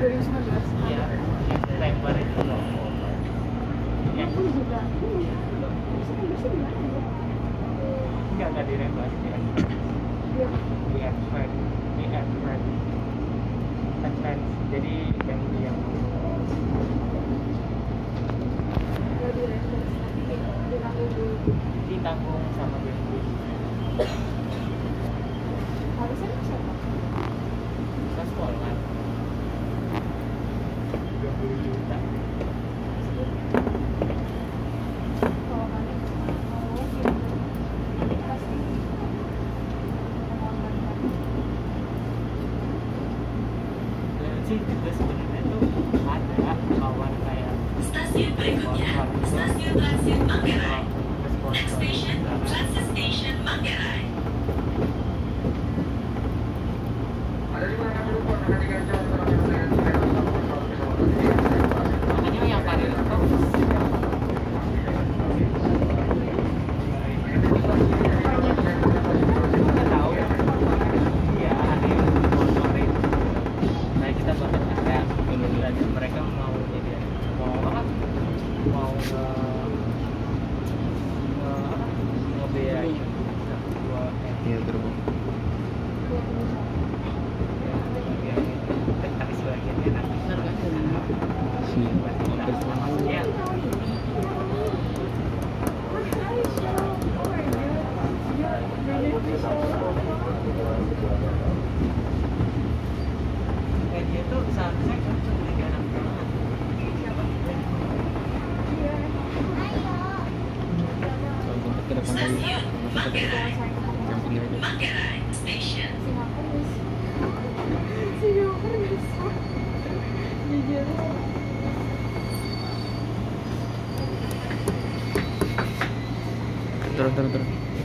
2019. Iya, yang September itu loh. Ya. Aku juga. Enggak dirembas ya. Iya. Di advert. Advance. Jadi yang Nggak direspons, tapi ditanggung dulu. ditanggung sama BNPB. Harusnya siapa? Gaspol kan 20 juta. Kalau kami mau film ini pasti penonton kami. Dan sih juga sebenarnya tuh ada kawan kayak Stasiun berikutnya, Stasiun Transit Manggarai. Next station, Transit Station Manggarai. makanya yang paling itu nggak tahu ya. Iya, ada yang sponsorin. Nah, kita bahkan kayak dan mereka mau jadi mau apa? Mau ngebiayain dua Iya gerbong. tapi sebagiannya nanti maksudnya dia tuh seharusnya cocok dengan anak anak. Kalau untuk ke depan lagi, Stasiun Manggarai. yang pinggir aja. Manggarai Station. Singapura bisa. Jujur. Turun.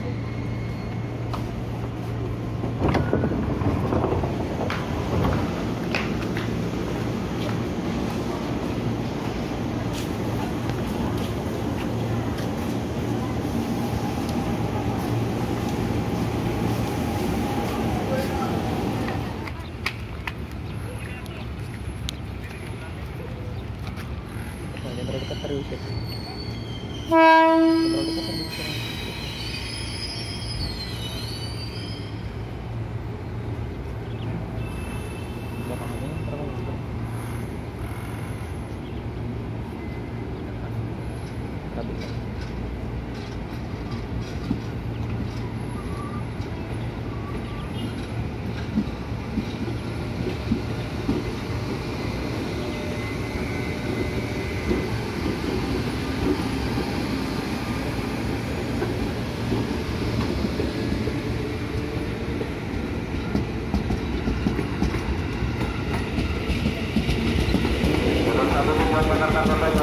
Terlalu dekat terus ya. Terlalu dekat terus. Belakangnya terlalu dekat. Habis. Jakarta